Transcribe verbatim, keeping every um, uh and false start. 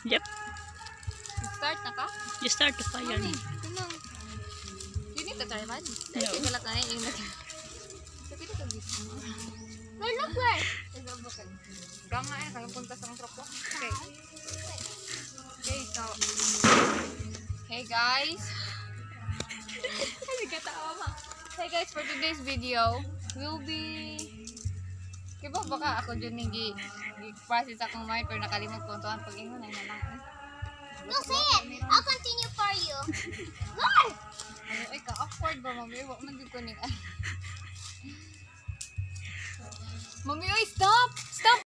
Yep. Start na ka? You start the fire. Mami, tunang. You need to try man. Dahil No. kagalat na yung nag... Sabi na kagit. No, look where. Gama eh, kaya punta sa tropo. Okay. Okay, so... Hey guys. Kasi katawa ma. Hey guys, for today's video, we'll be... Kiba baka ako dyan yung gi-process akong mind pero nakalimot ko ito ang pag-ingon ay na lang. No, say it. I'll continue for you. Lord! Ano, ay ka-awkward ba, mami? Huwag man din ko ni... Mami, oy, stop! Stop!